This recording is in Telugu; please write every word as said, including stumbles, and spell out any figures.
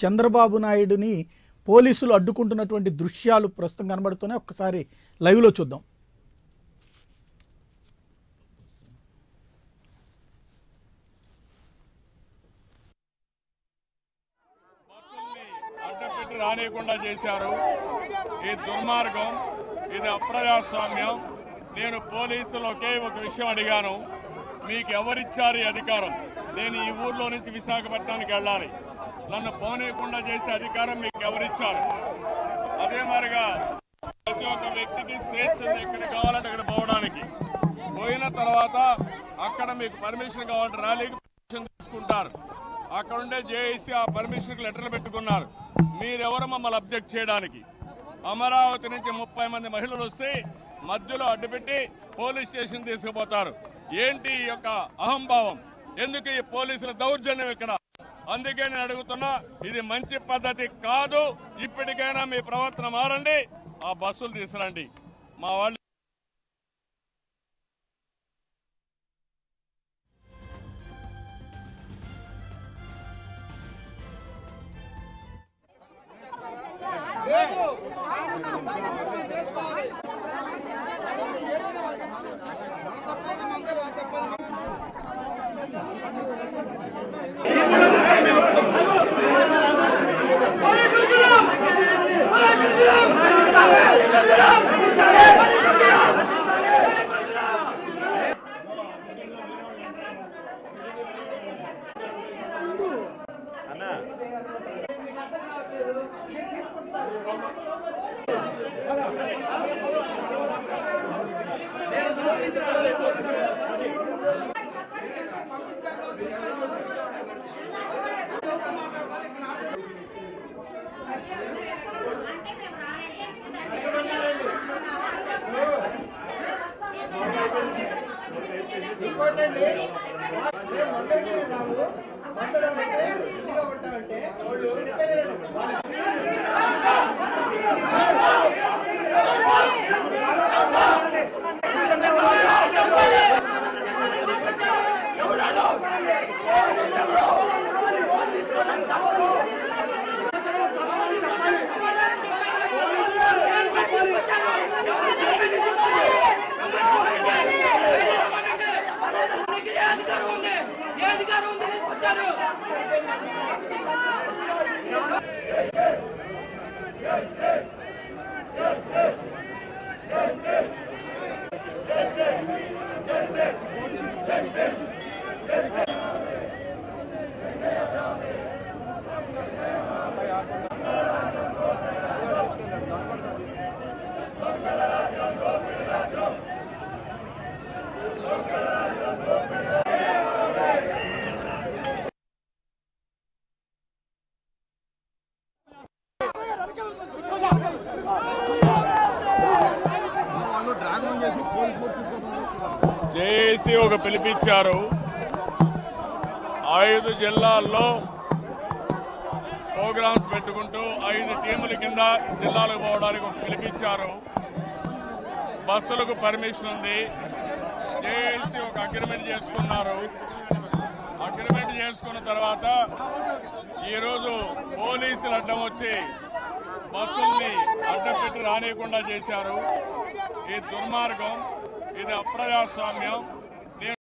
చంద్రబాబు నాయుడుని పోలీసులు అడ్డుకుంటున్నటువంటి దృశ్యాలు ప్రస్తుతం కనబడుతున్నాయి. ఒక్కసారి లైవ్లో చూద్దాం. అడ్డపెట్టి రానియకుండా చేశారు. ఈ దుర్మార్గం, ఇది అప్రజాస్వామ్యం. నేను పోలీసులు ఒకే ఒక విషయం అడిగాను, మీకు ఎవరిచ్చారు ఈ అధికారం? నేను ఈ ఊర్లో నుంచి విశాఖపట్నానికి వెళ్ళాలి, నన్ను పోనీయకుండా చేసే అధికారం మీకు ఎవరిచ్చారు? అదే మరిగా ప్రతి ఒక్క వ్యక్తికి స్వేచ్ఛ ఉంది ఎక్కడ కావాలంటే అక్కడ పోవడానికి. పోయిన తర్వాత అక్కడ మీకు పర్మిషన్ కావాలంటే ర్యాలీకి పర్మిషన్ తీసుకుంటారు. అక్కడ ఉండే జేఏసీ ఆ పర్మిషన్కి లెటర్లు పెట్టుకున్నారు. మీరెవరు మమ్మల్ని అబ్జెక్ట్ చేయడానికి? అమరావతి నుంచి ముప్పై మంది మహిళలు వస్తే మధ్యలో అడ్డుపెట్టి పోలీస్ స్టేషన్ తీసుకుపోతారు. ఏంటి ఈ యొక్క అహంభావం? ఎందుకు ఈ పోలీసుల దౌర్జన్యం ఇక్కడ? అందుకే నేను అడుగుతున్నా, ఇది మంచి పద్ధతి కాదు. ఇప్పటికైనా మీ ప్రవర్తన మారండి, ఆ బస్సులు తీసుకురండి. మా వాళ్ళు జేఏసీ ఒక పిలిపించారు. ఐదు జిల్లాల్లో ప్రోగ్రామ్స్ పెట్టుకుంటూ ఐదు టీముల కింద జిల్లాలకు పోవడానికి ఒక పిలిపించారు. బస్సులకు పర్మిషన్ ఉంది. జేఏసీ ఒక అగ్రిమెంట్ చేసుకున్నారు. అగ్రిమెంట్ చేసుకున్న తర్వాత ఈరోజు పోలీసులు అడ్డం వచ్చి బస్సుల్ని అడ్డపెట్టి రానియకుండా చేశారు. ఈ దుర్మార్గం, ఇది అప్రజాస్వామ్యం.